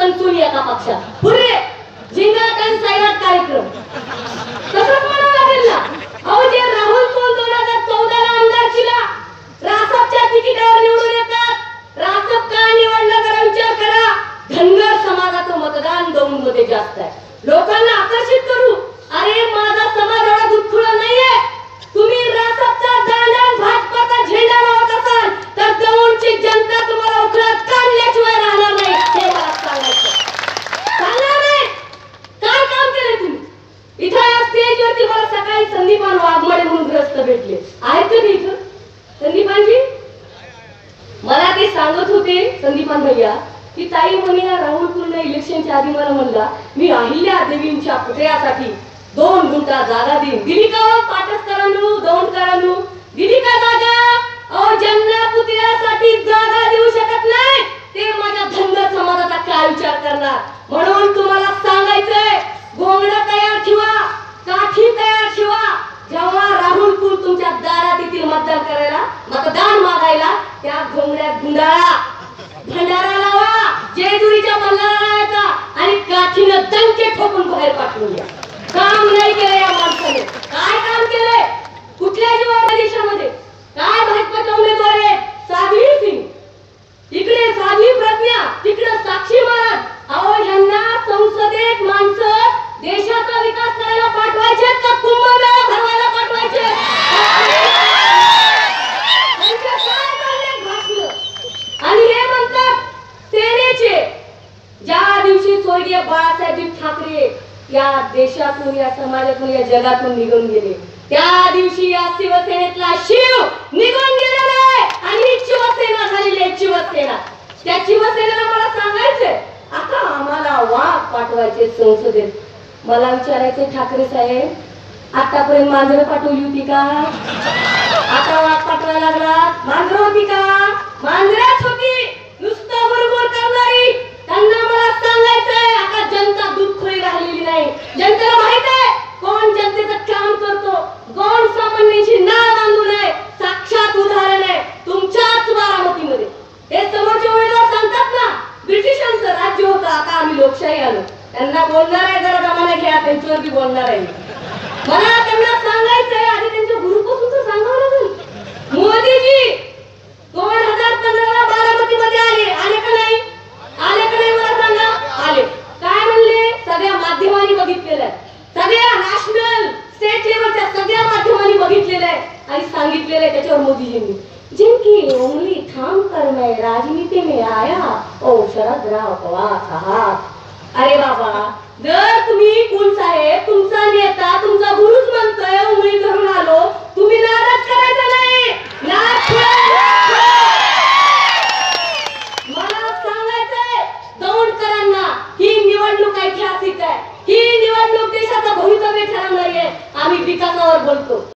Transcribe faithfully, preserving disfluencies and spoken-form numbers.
कणसून एका पक्षात पुरे झिंगाट आणि सैराट कार्यक्रम तसंच म्हणावं लागेल ना. अहो जे राहुल कोल दोन हजार चौदा ला आमदार केला रासपच्या तिकिटावर निवडून येतात. रासप का निवडला जरा विचार करा. धनगर समाजाचं मतदान दौंड मध्ये जास्त आहे. लोकांना आकर्षित करू. अरे माझा समाज एवढा दुःखुळा नाहीये. तुम्ही रासपचा दांडा भाजपाचा झेंडा लावत असाल तर दौंडची जनता तुम्हाला उकळत काढल्याशिवाय राहणार नाही हे मला सांगायचं. सांगणार नाही. काय काम केलं तुम्ही? इथं या स्टेजवरती मला सकाळी संदीपान वाघमारे म्हणून ग्रस्त भेटले. आहेत का इथं संदीपानजी? मला ते सांगत होते संदीपान भैया की ताई म्हणे या राहुल कुलने इलेक्शनच्या आधी मला म्हणला मी अहिल्या देवींच्या पुतळ्यासाठी दोन गुंठा जागा देईन. दिली का पाटसकरांनो दौंडकरांनो? दिली का जागा? अहो ज्यांना पुतळ्यासाठी जागा देऊ शकत नाही ते माझ्या धनगर समाजाचा काय विचार करणार? म्हणून तुम्हाला सांगायचंय गोंगडा तयार ठेवा, काठी तयार ठेवा. जेव्हा राहुल कुल तुमच्या दारात येतील मतदान करायला मतदान मागायला त्या घोंगड्यात गुंडाळा, भंडारा लावा, जेजुरीच्या मल्हाराचा आणि काठीनं दणके ठोकून बाहेर पाठवून द्या. काम नाही केलं या माणसाने. काय काम केलंय? कुठल्या जीवा देशामध्ये काय भाजपाचे उमेदवार आहेत? साध्वी सिंग इकडे, साध्वी प्रज्ञा तिकडे, साक्षी महाराज. अहो ह्यांना संसदेत माणसं देशाचा विकास करायला पाठवायचे का कुंभमेळा भरवायला पाठवायचे? आणि हे म्हणतात सेनेचे ज्या दिवशी स्वर्गीय बाळासाहेब ठाकरे या देशातून या समाजातून या जगातून निघून गेले त्या दिवशी या शिवसेनेतला शिव निघून गेलेला आहे आणि शिवसेना झालेली आहे. शिवसेना त्या शिवसेनेला मला सांगायचंय आता आम्हाला वाघ पाठवायचे संसदेत. मला विचारायचे ठाकरे साहेब आतापर्यंत मांजरं पाठवली होती का? आता वाघ पाठवायला लागला. मांजरं होती का? मांजरच होती नुसतं बरोबर करणारी. त्यांना मला सांगायचंय आता जनता दुःखी राहिलेली नाही. जनतेला माहित आहे कोण जनतेचं काम करतो, कोण सामान्यांची नाळ बांधू नये. साक्षात उदाहरण आहे तुमच्याच बारामतीमध्ये. हे समोरचे उमेदवार सांगतात ना ब्रिटिशांचं राज्य होतं आता आम्ही लोकशाही आलो. त्यांना बोलणार आहे जरा जमाना घ्या त्यांच्यावर बी बोलणार आहे. मला त्यांना सांगायचंय आधी त्यांच्या गुरुपासून तर सांगावं लागेल. मोदीजी दोन हजार पंधरा ला बारामती मध्ये आले आले का नाही? आले का नाही मला सांगा? आले. काय म्हणले? सगळ्या माध्यमांनी बघितलेलं आहे. सगळ्या नॅशनल स्टेट लेवलच्या सगळ्या माध्यमांनी बघितलेलं आहे आणि सांगितलेलं आहे त्याच्यावर मोदीजींनी जिनकी उंगली थाम कर मैं राजनीति में आया ओ शरदराव पवार साहब. अरे बाबा जर तुम्ही कुल साहेब तुमचा नेता तुमचा गुरुच म्हणतोय